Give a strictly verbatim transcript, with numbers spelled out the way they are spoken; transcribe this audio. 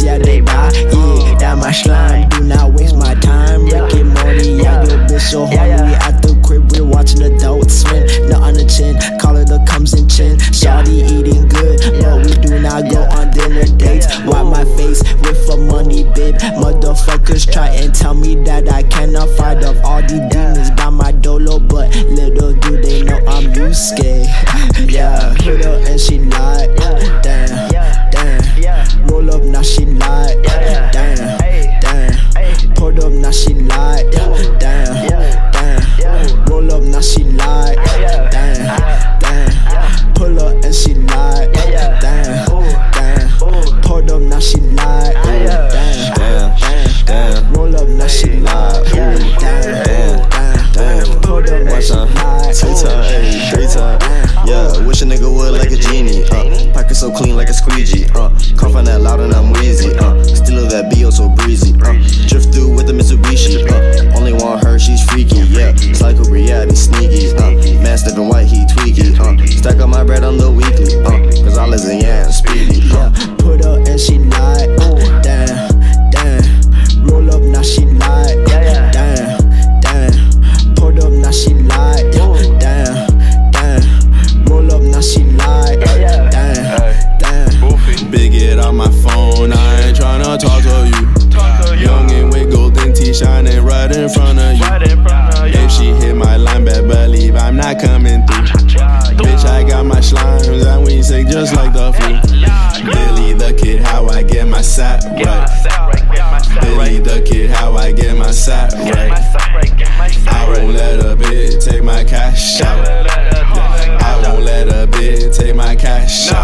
yeah, they buy. Yeah, that my slime, do not waste my time. Rick and Morty, yeah, your bitch so horny. At the crib, we're watching adults swim. Nut on the chin, call it the comes and chin. Shawty eating good, but we do not go on dinner dates. Why my face with a money bib? Motherfuckers try and tell me that I cannot fight off all these demons by my dolo, but little do they know I'm Yusuke. Yeah, hit her and she lied. Damn, damn. Roll up, now she lied. Damn, damn. Pulled up, now she lied. Damn, damn. Roll up, now she lied. Damn, damn. Pull up and she lied. Damn, damn. Pulled up, now she lied. Damn, damn, damn. Roll up, now she lied. Damn, damn, damn. Pulled up, now she lied. Two times, hey, three times. Yeah, wish a nigga would like a genie. Uh, pocket so clean like a squeegee. Uh, coughing that loud and I'm wheezy. Uh, still that B O so breezy. Uh, drift through with the Mitsubishi. Uh, only want her, she's freaky. Yeah, psycho reality sneaky. Uh, man stepping white, he tweaky. Uh, stack up my bread on the weekly. Uh, cause I listen, yeah, speedy. Uh, yeah, put her and she lied. Damn, damn. Roll up, now she lied. Damn, damn. Pulled up, now she lied. Damn. Roll up, now she lied. Damn, damn. Boofy. Big it on my phone, I ain't tryna talk to you. Young and with golden teeth shining right in front of you. If she hit my line, better believe I'm not coming through. Bitch, I got my slimes and we sick just like the flu. Billy the kid, how I get my sack right. Billy the kid, how I get my sack right. I won't let a bitch take my cash out. I won't let a bitch take my cash out.